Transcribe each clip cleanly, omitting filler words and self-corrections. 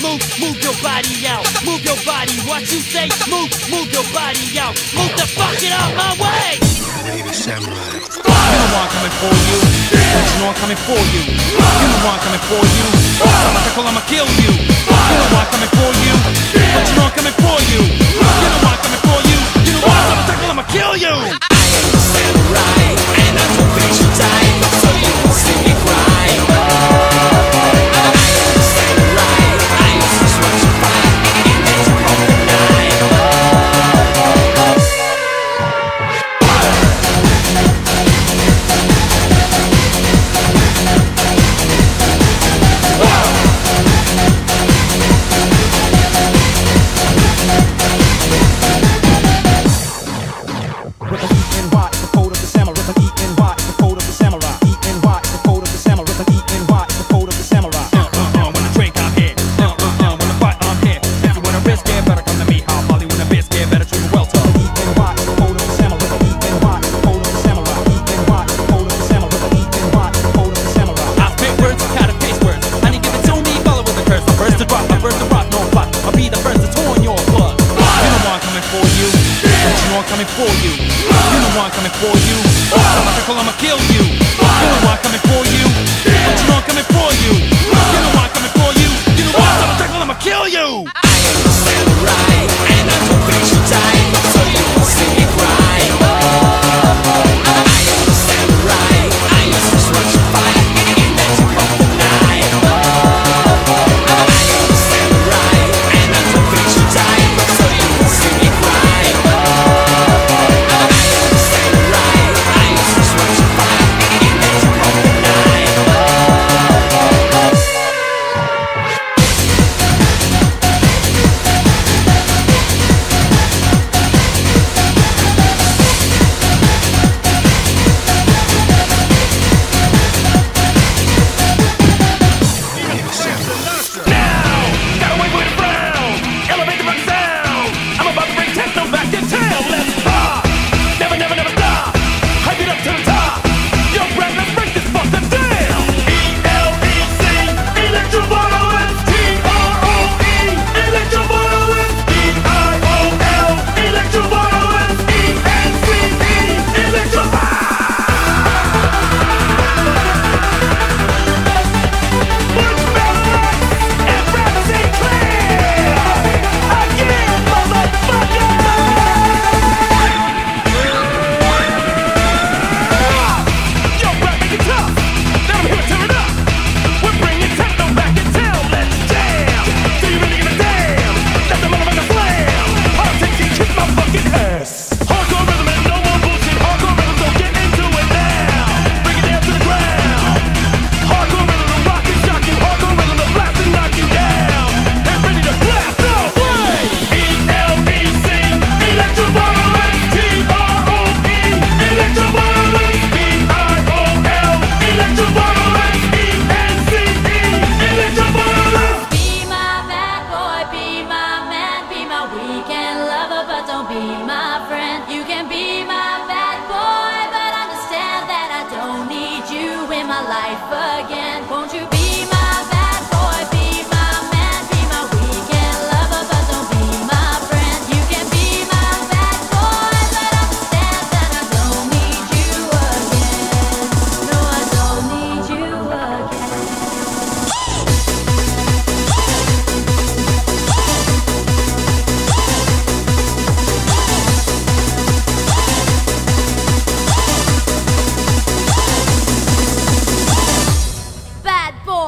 move your body out. Move your body, what you say? Move your body out. Move the fucking out my way. Baby samurai. You know why I'm coming for you. Don't you know I'm coming for you. You know why I'm coming for you. I'ma kill you. You know why I'm coming for you. Don't you know I'm coming for you. You know why I'm coming for you. You know why I'ma kill you. I am a samurai, and I don't think you die, so you won't see me cry. I am a samurai, I used to watch you fight, and then you broke the night. I'ma kill you. You know why I'm coming for you. Don't you know I'm coming for you. You know why I'm coming for you. You know why I'ma kill you. I am a samurai, and I don't think you die, so you won't see me cry. I am a samurai, I used to watch you fight, and then you broke the night. I am a samurai, and I don't think you die, so you won't see me cry. I am a samurai, I used to watch you fight, and then you broke the night. Again, won't you be my bad boy, be my man, be my weekend lover, but don't be my friend. You can be my bad boy, but understand that I don't need you again. No, I don't need you again. Bad boy.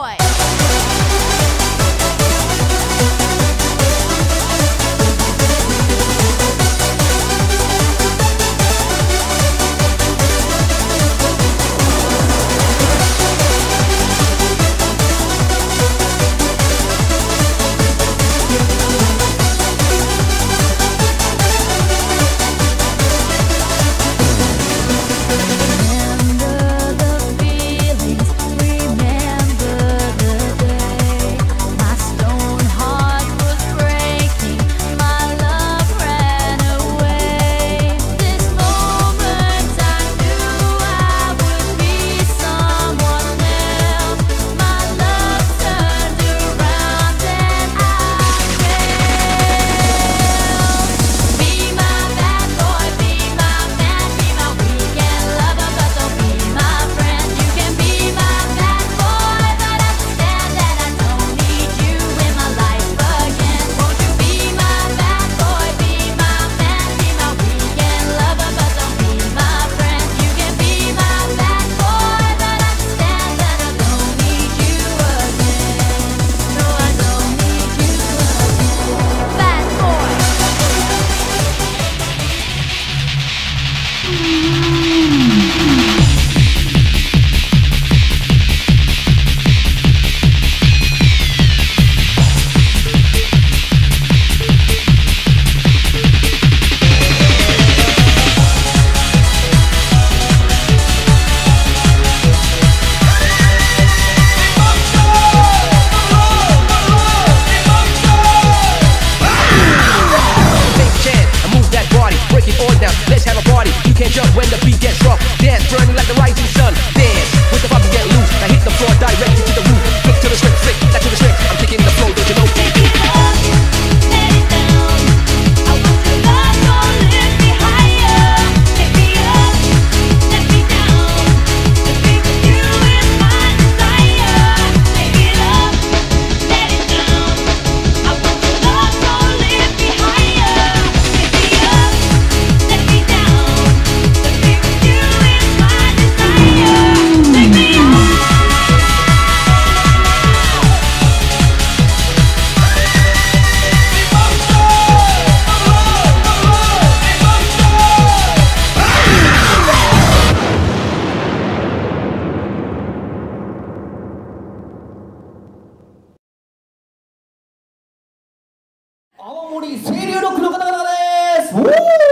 青森清流ロックの方々です。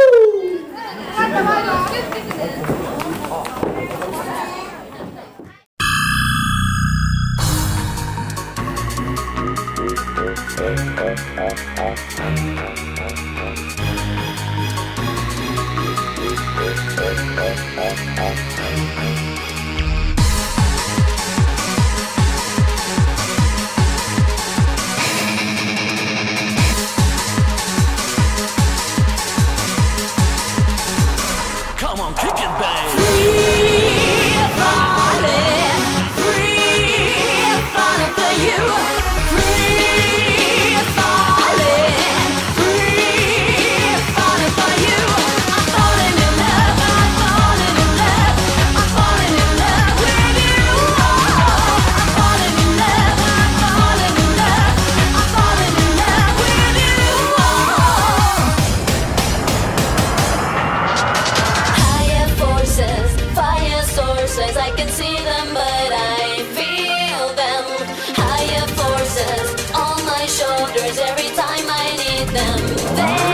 Come on, kick it, babe. Free falling for you. Free falling for you. I'm falling in love. I'm falling in love. I'm falling in love with you. I'm falling in love. I'm falling in love. I'm falling in love with you. Higher forces, fire sources, I can see them but I feel them. Higher forces on my shoulders every time I need them.